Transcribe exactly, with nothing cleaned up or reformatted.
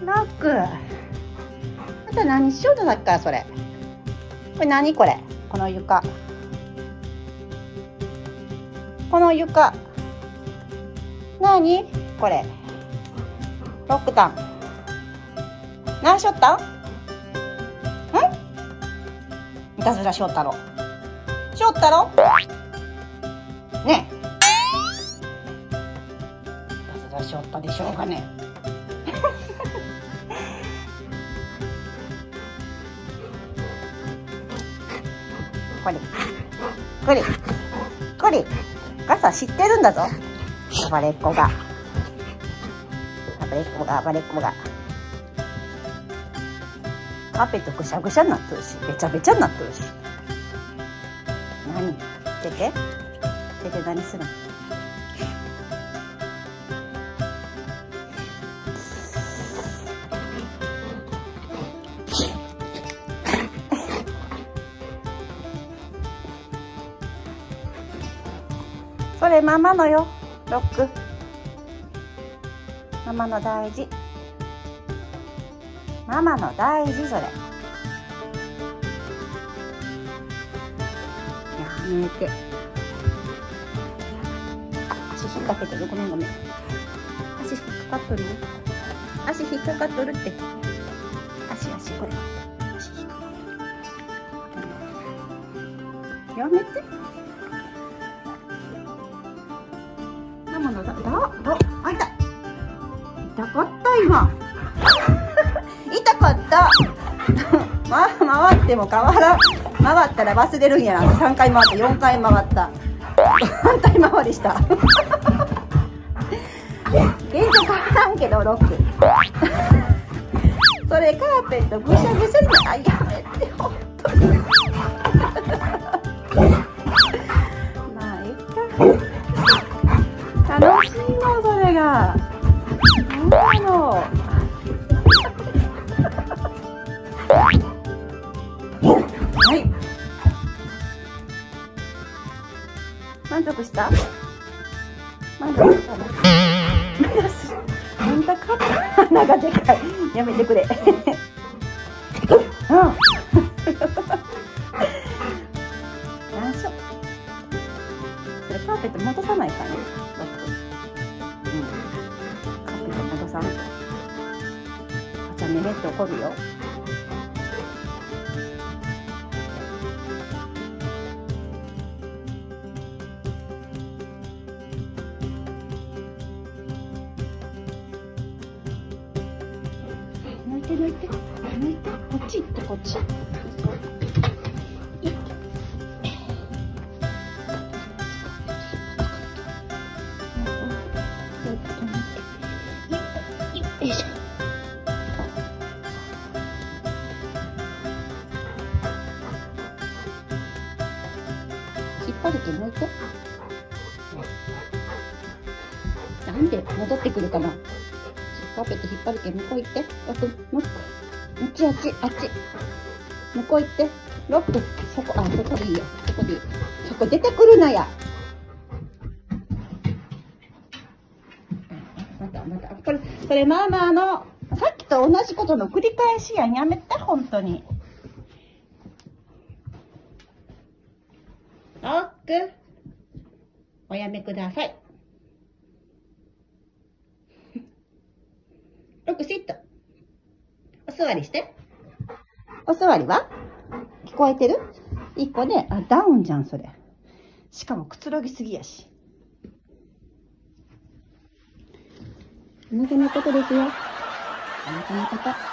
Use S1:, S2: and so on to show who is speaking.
S1: ロック。あんた何しようとだっかそれ。これ何これ。この床。この床。何これ。ロックタン。何しよったん？ん？いたずらしよったろ。しよったろ？ねえ。いたずらしよったでしょうかね。これ。これ。これ。ガサ知ってるんだぞ。暴れっ子が。暴れっ子が、暴れっ子が。カーペットぐしゃぐしゃになってるし、べちゃべちゃになってるし。何？手で？手で何するの？それママのよ、ロック。ママの大事。ママの大事、それ。やめて。足引っ掛けてる。ごめんごめん。足引っかかっとるよ。足引っかかっとるって。足足これ。足引っかかっとる。やめて。ママのだ、だ、だ、あいた。痛かった今。痛かった。ま、回っても変わらん。回ったら忘れるんやな。さんかい回ってよんかい回った。反対回りした。現状変わらんけどロック。それカーペットぐしゃぐしゃにな。あ、やめてほんとに。まあいいか。楽しいのそれが。なんだろう。はい。満足した？満足したの？あんたか鼻がでかい。やめてくれ。うん。何しよ。それカーペット戻さないかね。うん。カーペット戻さんと。あちゃんねめって怒るよ。抜いて抜いて抜いて、こっち行ってこっち。よいしょ。引っ張るけ抜いて。なんで戻ってくるかな。カーペット引っ張るけん向こう行って。ロック、もうあっちあっちあっち。向こう行って。ロック、そこ、あ、そこでいいよ。そこでいい。そこ出てくるなや。またまた。これ、それママの、さっきと同じことの繰り返しやん。やめて、ほんとに。ロック、おやめください。ロックシット。お座りして。お座りは聞こえてる？一個ね、あ、ダウンじゃん、それ。しかもくつろぎすぎやし。あなたのことですよ。あなたのこと。